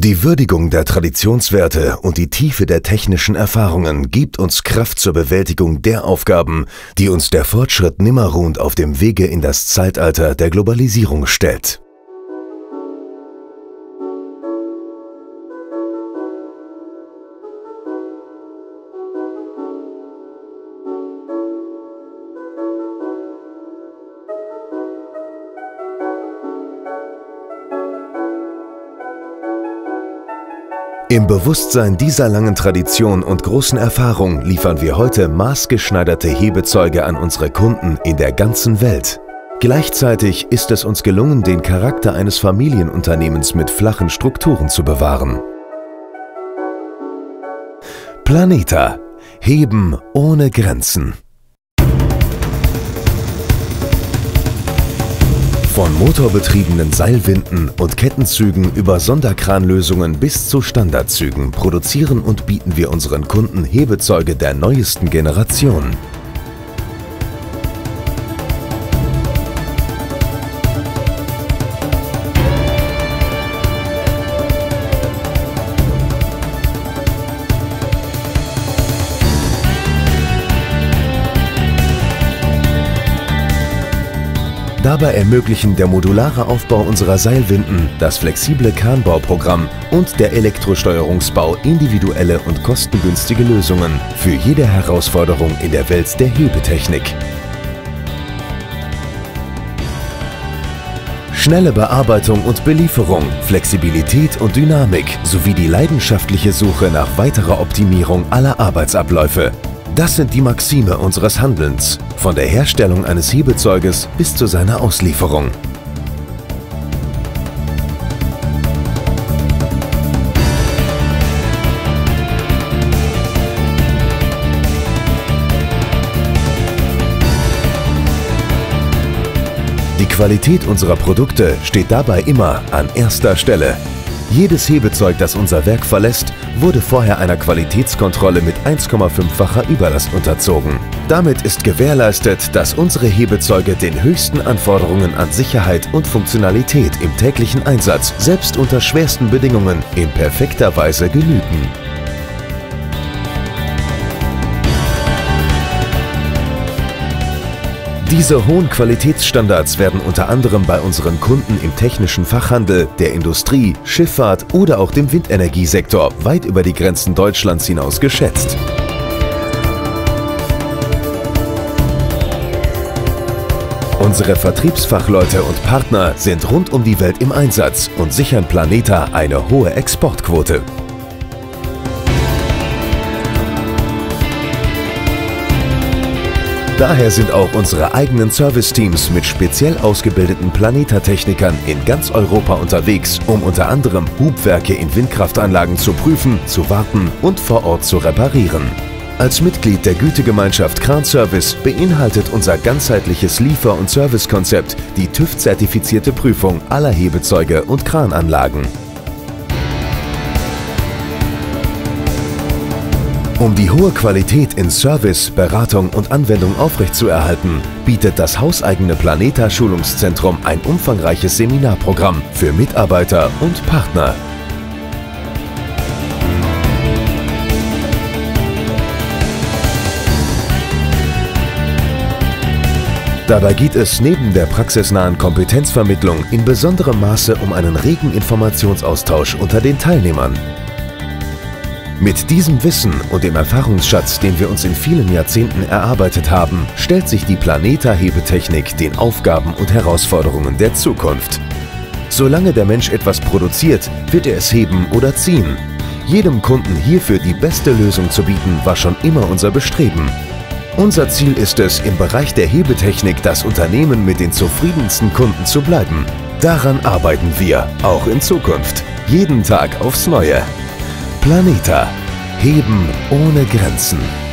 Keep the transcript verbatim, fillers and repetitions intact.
Die Würdigung der Traditionswerte und die Tiefe der technischen Erfahrungen gibt uns Kraft zur Bewältigung der Aufgaben, die uns der Fortschritt nimmerruhend auf dem Wege in das Zeitalter der Globalisierung stellt. Im Bewusstsein dieser langen Tradition und großen Erfahrung liefern wir heute maßgeschneiderte Hebezeuge an unsere Kunden in der ganzen Welt. Gleichzeitig ist es uns gelungen, den Charakter eines Familienunternehmens mit flachen Strukturen zu bewahren. Planeta. Heben ohne Grenzen. Von motorbetriebenen Seilwinden und Kettenzügen über Sonderkranlösungen bis zu Standardzügen produzieren und bieten wir unseren Kunden Hebezeuge der neuesten Generation. Dabei ermöglichen der modulare Aufbau unserer Seilwinden, das flexible Kranbauprogramm und der Elektrosteuerungsbau individuelle und kostengünstige Lösungen für jede Herausforderung in der Welt der Hebetechnik. Schnelle Bearbeitung und Belieferung, Flexibilität und Dynamik sowie die leidenschaftliche Suche nach weiterer Optimierung aller Arbeitsabläufe. Das sind die Maxime unseres Handelns, von der Herstellung eines Hebezeuges bis zu seiner Auslieferung. Die Qualität unserer Produkte steht dabei immer an erster Stelle. Jedes Hebezeug, das unser Werk verlässt, wurde vorher einer Qualitätskontrolle mit eins Komma fünffacher Überlast unterzogen. Damit ist gewährleistet, dass unsere Hebezeuge den höchsten Anforderungen an Sicherheit und Funktionalität im täglichen Einsatz, selbst unter schwersten Bedingungen, in perfekter Weise genügen. Diese hohen Qualitätsstandards werden unter anderem bei unseren Kunden im technischen Fachhandel, der Industrie, Schifffahrt oder auch dem Windenergiesektor weit über die Grenzen Deutschlands hinaus geschätzt. Unsere Vertriebsfachleute und Partner sind rund um die Welt im Einsatz und sichern Planeta eine hohe Exportquote. Daher sind auch unsere eigenen Serviceteams mit speziell ausgebildeten Planeta-Technikern in ganz Europa unterwegs, um unter anderem Hubwerke in Windkraftanlagen zu prüfen, zu warten und vor Ort zu reparieren. Als Mitglied der Gütegemeinschaft Kranservice beinhaltet unser ganzheitliches Liefer- und Servicekonzept die TÜV-zertifizierte Prüfung aller Hebezeuge und Krananlagen. Um die hohe Qualität in Service, Beratung und Anwendung aufrechtzuerhalten, bietet das hauseigene Planeta-Schulungszentrum ein umfangreiches Seminarprogramm für Mitarbeiter und Partner. Dabei geht es neben der praxisnahen Kompetenzvermittlung in besonderem Maße um einen regen Informationsaustausch unter den Teilnehmern. Mit diesem Wissen und dem Erfahrungsschatz, den wir uns in vielen Jahrzehnten erarbeitet haben, stellt sich die Planeta-Hebetechnik den Aufgaben und Herausforderungen der Zukunft. Solange der Mensch etwas produziert, wird er es heben oder ziehen. Jedem Kunden hierfür die beste Lösung zu bieten, war schon immer unser Bestreben. Unser Ziel ist es, im Bereich der Hebetechnik das Unternehmen mit den zufriedensten Kunden zu bleiben. Daran arbeiten wir, auch in Zukunft. Jeden Tag aufs Neue. Planeta. Heben ohne Grenzen.